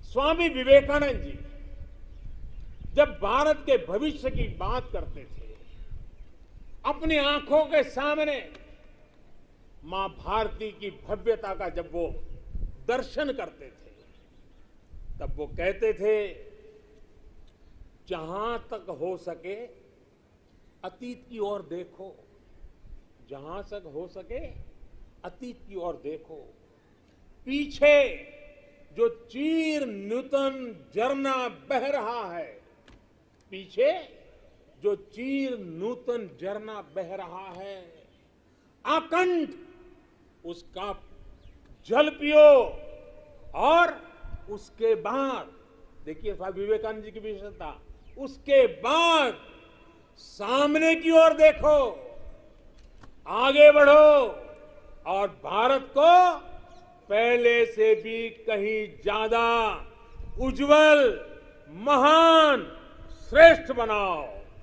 स्वामी विवेकानंद जी जब भारत के भविष्य की बात करते थे, अपनी आंखों के सामने मां भारती की भव्यता का जब वो दर्शन करते थे, तब वो कहते थे, जहां तक हो सके अतीत की ओर देखो, जहां तक हो सके अतीत की ओर देखो। पीछे जो चीर नूतन झरना बह रहा है, पीछे जो चीर नूतन झरना बह रहा है, आकंठ उसका जल पियो। और उसके बाद देखिए स्वामी विवेकानंद जी की विशेषता, उसके बाद सामने की ओर देखो, आगे बढ़ो और भारत को पहले से भी कहीं ज्यादा उज्जवल, महान, श्रेष्ठ बनाओ।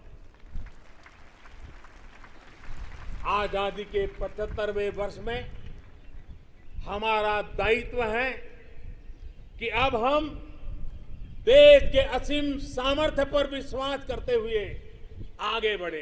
आजादी के 75वें वर्ष में हमारा दायित्व है कि अब हम देश के असीम सामर्थ्य पर विश्वास करते हुए आगे बढ़े।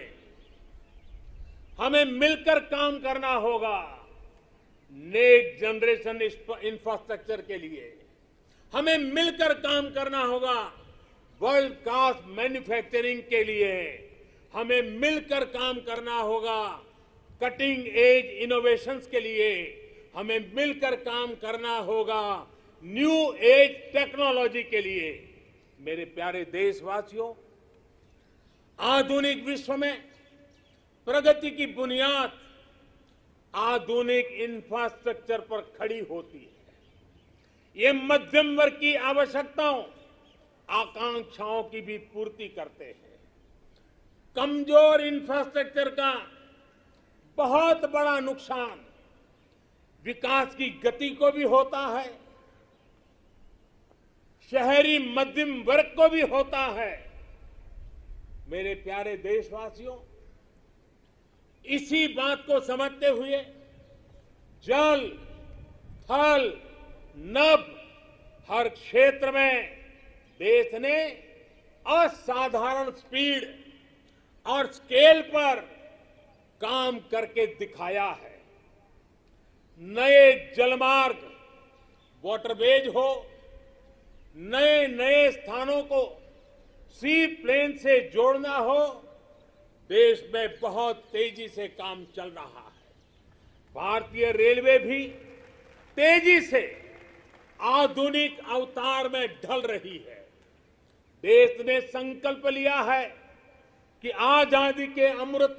हमें मिलकर काम करना होगा नेक्स्ट जनरेशन इंफ्रास्ट्रक्चर के लिए। हमें मिलकर काम करना होगा वर्ल्ड क्लास मैन्युफैक्चरिंग के लिए। हमें मिलकर काम करना होगा कटिंग एज इनोवेशंस के लिए। हमें मिलकर काम करना होगा न्यू एज टेक्नोलॉजी के लिए। मेरे प्यारे देशवासियों, आधुनिक विश्व में प्रगति की बुनियाद आधुनिक इंफ्रास्ट्रक्चर पर खड़ी होती है। ये मध्यम वर्ग की आवश्यकताओं, आकांक्षाओं की भी पूर्ति करते हैं। कमजोर इंफ्रास्ट्रक्चर का बहुत बड़ा नुकसान विकास की गति को भी होता है, शहरी मध्यम वर्ग को भी होता है। मेरे प्यारे देशवासियों, इसी बात को समझते हुए जल, थल, नभ हर क्षेत्र में देश ने असाधारण स्पीड और स्केल पर काम करके दिखाया है। नए जलमार्ग, वाटरवेज हो, नए नए स्थानों को सी प्लेन से जोड़ना हो, देश में बहुत तेजी से काम चल रहा है। भारतीय रेलवे भी तेजी से आधुनिक अवतार में ढल रही है। देश ने संकल्प लिया है कि आजादी के अमृत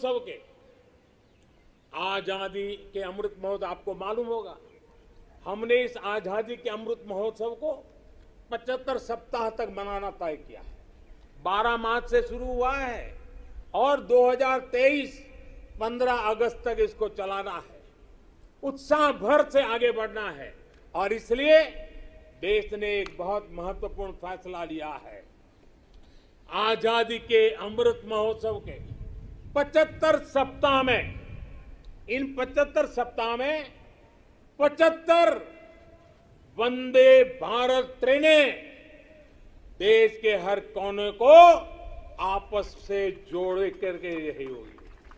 महोत्सव आपको मालूम होगा, हमने इस आजादी के अमृत महोत्सव को 75 सप्ताह तक मनाना तय किया है। 12 मार्च से शुरू हुआ है और 2023 15 अगस्त तक इसको चलाना है। उत्साह भर से आगे बढ़ना है और इसलिए देश ने एक बहुत महत्वपूर्ण फैसला लिया है। आजादी के अमृत महोत्सव के 75 सप्ताह में, इन 75 सप्ताह में 75 वंदे भारत ट्रेनें देश के हर कोने को आपस से जोड़ करके रही होगी।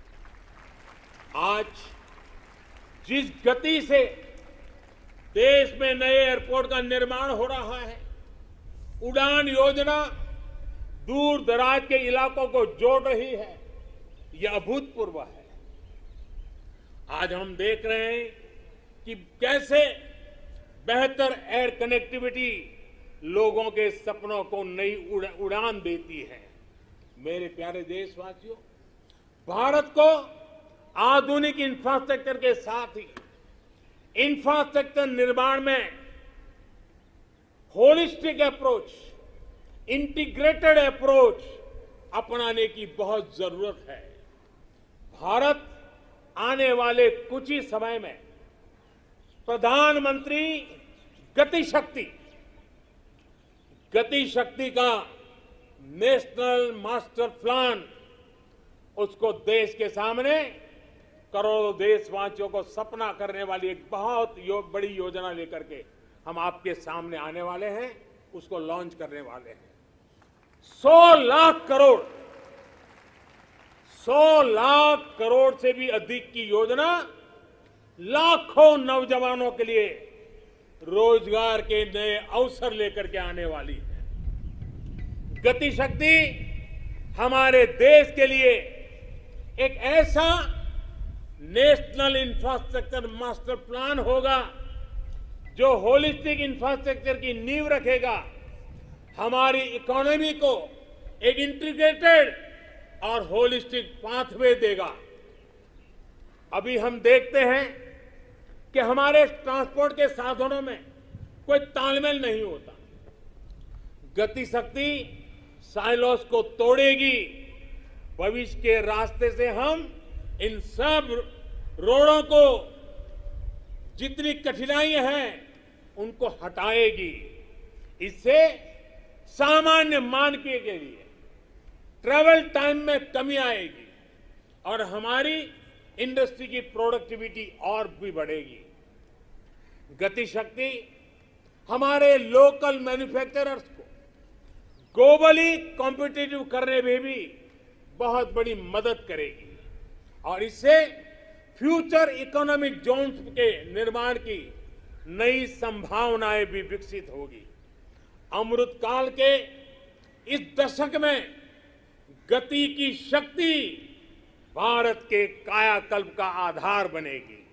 आज जिस गति से देश में नए एयरपोर्ट का निर्माण हो रहा है, उड़ान योजना दूर दराज के इलाकों को जोड़ रही है, यह अभूतपूर्व है। आज हम देख रहे हैं कि कैसे बेहतर एयर कनेक्टिविटी लोगों के सपनों को नई उड़ान देती है। मेरे प्यारे देशवासियों, भारत को आधुनिक इंफ्रास्ट्रक्चर के साथ ही इंफ्रास्ट्रक्चर निर्माण में होलिस्टिक अप्रोच, इंटीग्रेटेड अप्रोच अपनाने की बहुत जरूरत है। भारत आने वाले कुछ ही समय में प्रधानमंत्री गति शक्ति का नेशनल मास्टर प्लान, उसको देश के सामने करोड़ों देशवासियों को सपना करने वाली एक बहुत बड़ी योजना लेकर के हम आपके सामने आने वाले हैं। उसको लॉन्च करने वाले हैं। 100 लाख करोड़, 100 लाख करोड़ से भी अधिक की योजना लाखों नौजवानों के लिए रोजगार के नए अवसर लेकर के आने वाली है। गति शक्ति हमारे देश के लिए एक ऐसा नेशनल इंफ्रास्ट्रक्चर मास्टर प्लान होगा जो होलिस्टिक इंफ्रास्ट्रक्चर की नींव रखेगा, हमारी इकोनॉमी को एक इंटीग्रेटेड और होलिस्टिक पाथवे देगा। अभी हम देखते हैं कि हमारे ट्रांसपोर्ट के साधनों में कोई तालमेल नहीं होता। गति शक्ति साइलोस को तोड़ेगी। भविष्य के रास्ते से हम इन सब रोडों को, जितनी कठिनाइयां हैं, उनको हटाएगी। इससे सामान्य मानवीय के लिए ट्रैवल टाइम में कमी आएगी और हमारी इंडस्ट्री की प्रोडक्टिविटी और भी बढ़ेगी। गति शक्ति हमारे लोकल मैन्युफैक्चरर्स को ग्लोबली कॉम्पिटिटिव करने में भी बहुत बड़ी मदद करेगी और इससे फ्यूचर इकोनॉमिक जोन्स के निर्माण की नई संभावनाएं भी विकसित होगी। अमृत काल के इस दशक में गति की शक्ति भारत के कायाकल्प का आधार बनेगी।